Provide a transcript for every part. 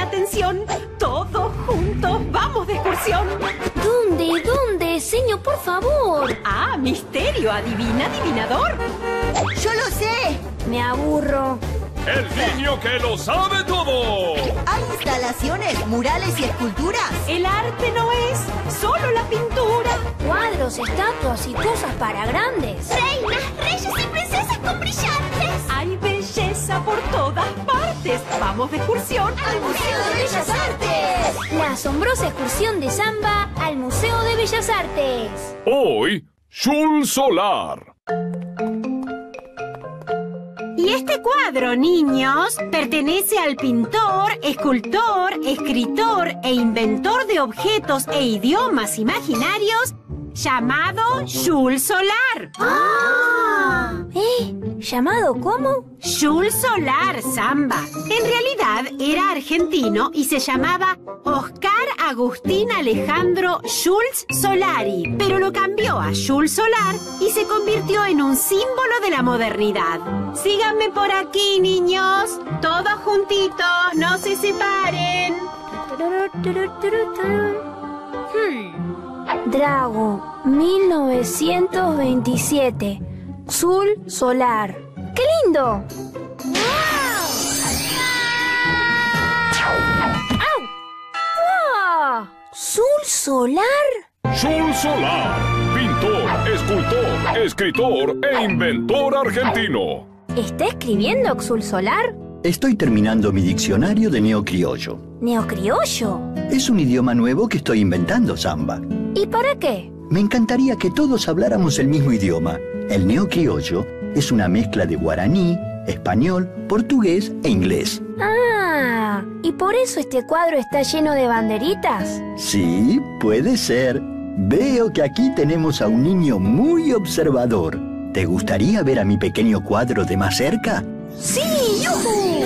atención. Todos juntos vamos de excursión. ¿Dónde? ¿Dónde? Señor, por favor. Ah, misterio, adivina, adivinador. ¡Yo lo sé! Me aburro. ¡El niño que lo sabe todo! ¿Hay instalaciones, murales y esculturas? El arte no es solo la pintura. Cuadros, estatuas y cosas para grandes. Reinas, reyes y princesas con brillantes. Hay belleza por todas partes. Vamos de excursión ¡Al Museo de Bellas Artes! La asombrosa excursión de Samba al Museo de Bellas Artes. Hoy, Shul Solar. Y este cuadro, niños, pertenece al pintor, escultor, escritor e inventor de objetos e idiomas imaginarios llamado Jules Solar. ¿Llamado cómo? Jules Solar, Samba. En realidad era argentino y se llamaba Oscar Agustín Alejandro Jules Solari, pero lo cambió a Jules Solar y se convirtió en un símbolo de la modernidad. Síganme por aquí, niños. Todos juntitos, no se separen. Drago, 1927. Sul Solar. ¡Qué lindo! ¡Au! ¡Wow! ¿Sul Solar? Shul Solar. Pintor, escultor, escritor e inventor argentino. ¿Está escribiendo Xul Solar? Estoy terminando mi diccionario de neocriollo. ¿Neocriollo? Es un idioma nuevo que estoy inventando, Samba. ¿Y para qué? Me encantaría que todos habláramos el mismo idioma. El neocriollo es una mezcla de guaraní, español, portugués e inglés. Ah, ¿y por eso este cuadro está lleno de banderitas? Sí, puede ser. Veo que aquí tenemos a un niño muy observador. ¿Te gustaría ver a mi pequeño cuadro de más cerca? ¡Sí! ¡Yujú!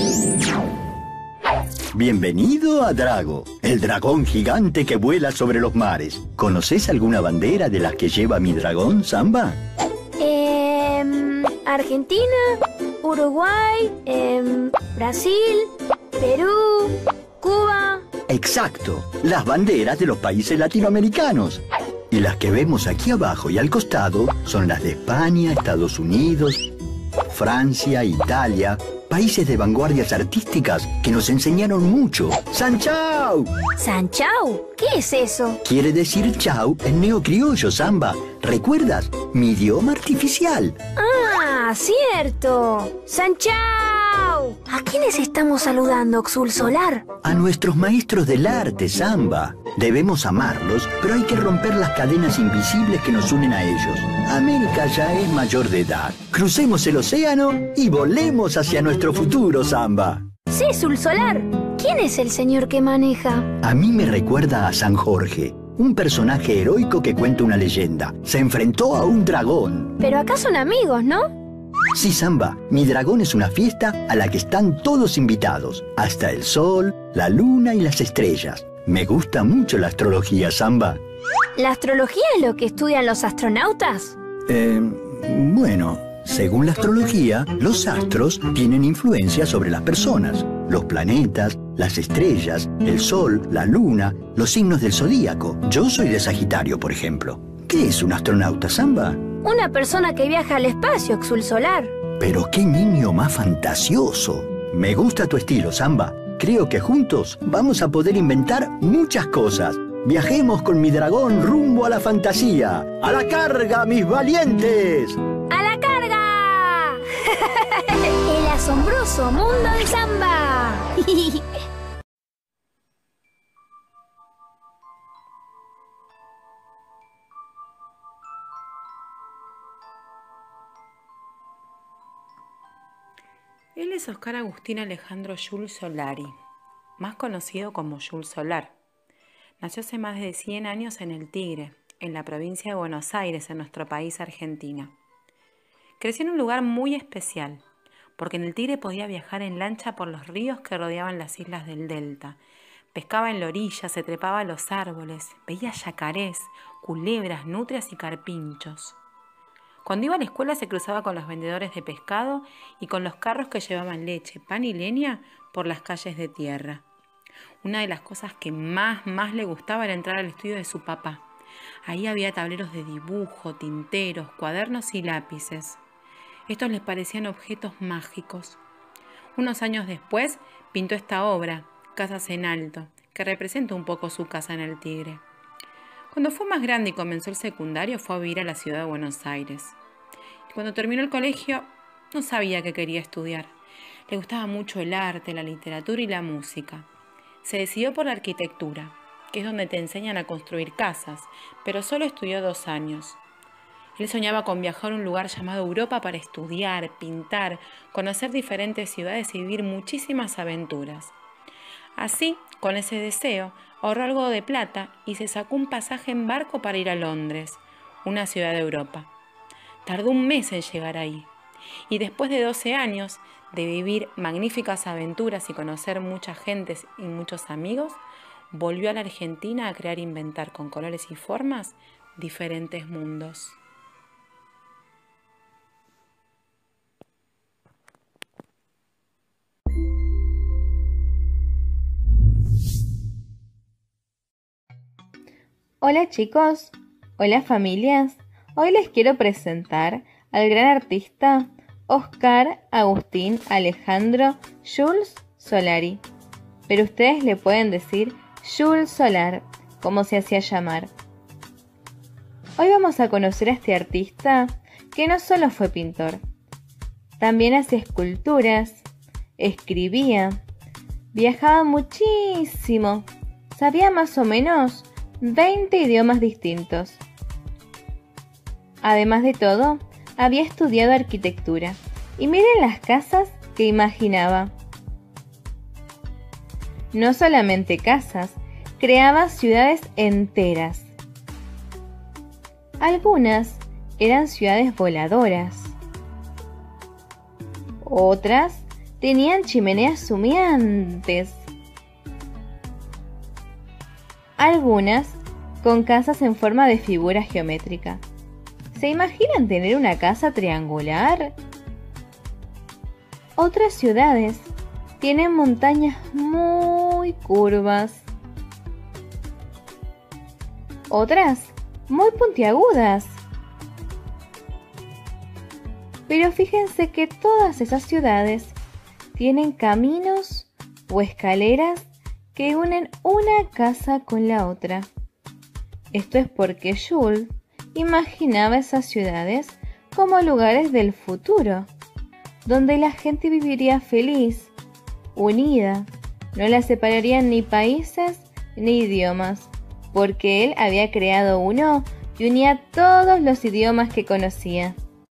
Bienvenido a Drago, el dragón gigante que vuela sobre los mares. ¿Conoces alguna bandera de las que lleva mi dragón, Samba? Argentina, Uruguay, Brasil, Perú, Cuba. Exacto, las banderas de los países latinoamericanos. Y las que vemos aquí abajo y al costado son las de España, Estados Unidos, Francia, Italia, países de vanguardias artísticas que nos enseñaron mucho. ¡San Chao! ¿San Chao? ¿Qué es eso? Quiere decir chao en neocriollo, Samba. ¿Recuerdas? Mi idioma artificial. ¡Ah, cierto! ¡San Chao! ¿A quiénes estamos saludando, Xul Solar? A nuestros maestros del arte, Samba. Debemos amarlos, pero hay que romper las cadenas invisibles que nos unen a ellos. América ya es mayor de edad. Crucemos el océano y volemos hacia nuestro futuro, Samba. Sí, Xul Solar. ¿Quién es el señor que maneja? A mí me recuerda a San Jorge, un personaje heroico que cuenta una leyenda. Se enfrentó a un dragón. Pero acá son amigos, ¿no? Sí, Samba, mi dragón es una fiesta a la que están todos invitados. Hasta el sol, la luna y las estrellas. Me gusta mucho la astrología, Samba. ¿La astrología es lo que estudian los astronautas? Bueno, según la astrología, los astros tienen influencia sobre las personas. Los planetas, las estrellas, el sol, la luna, los signos del zodíaco. Yo soy de Sagitario, por ejemplo. ¿Qué es un astronauta, Samba? Una persona que viaja al espacio, Xul Solar. Pero qué niño más fantasioso. Me gusta tu estilo, Samba. Creo que juntos vamos a poder inventar muchas cosas. Viajemos con mi dragón rumbo a la fantasía. ¡A la carga, mis valientes! ¡A la carga! El asombroso mundo de Samba. Él es Oscar Agustín Alejandro Jules Solari, más conocido como Jules Solar. Nació hace más de 100 años en El Tigre, en la provincia de Buenos Aires, en nuestro país, Argentina. Creció en un lugar muy especial, porque en El Tigre podía viajar en lancha por los ríos que rodeaban las islas del delta. Pescaba en la orilla, se trepaba a los árboles, veía yacarés, culebras, nutrias y carpinchos. Cuando iba a la escuela se cruzaba con los vendedores de pescado y con los carros que llevaban leche, pan y leña por las calles de tierra. Una de las cosas que más le gustaba era entrar al estudio de su papá. Ahí había tableros de dibujo, tinteros, cuadernos y lápices. Estos les parecían objetos mágicos. Unos años después pintó esta obra, Casas en Alto, que representa un poco su casa en el Tigre. Cuando fue más grande y comenzó el secundario, fue a vivir a la ciudad de Buenos Aires. Y cuando terminó el colegio, no sabía qué quería estudiar. Le gustaba mucho el arte, la literatura y la música. Se decidió por la arquitectura, que es donde te enseñan a construir casas, pero solo estudió 2 años. Él soñaba con viajar a un lugar llamado Europa para estudiar, pintar, conocer diferentes ciudades y vivir muchísimas aventuras. Así, con ese deseo, ahorró algo de plata y se sacó un pasaje en barco para ir a Londres, una ciudad de Europa. Tardó 1 mes en llegar ahí, y después de 12 años de vivir magníficas aventuras y conocer mucha gente y muchos amigos, volvió a la Argentina a crear e inventar con colores y formas diferentes mundos. Hola chicos, hola familias. Hoy les quiero presentar al gran artista Oscar Agustín Alejandro Jules Solari. Pero ustedes le pueden decir Jules Solar, como se hacía llamar. Hoy vamos a conocer a este artista que no solo fue pintor, también hacía esculturas, escribía, viajaba muchísimo, sabía más o menos 20 idiomas distintos. Además de todo, había estudiado arquitectura. Y miren las casas que imaginaba. No solamente casas, creaba ciudades enteras. Algunas eran ciudades voladoras. Otras tenían chimeneas humeantes. Algunas con casas en forma de figura geométrica. ¿Se imaginan tener una casa triangular? Otras ciudades tienen montañas muy curvas. Otras muy puntiagudas. Pero fíjense que todas esas ciudades tienen caminos o escaleras que unen una casa con la otra. Esto es porque Jules imaginaba esas ciudades como lugares del futuro, donde la gente viviría feliz, unida, no la separarían ni países ni idiomas, porque él había creado uno y unía todos los idiomas que conocía.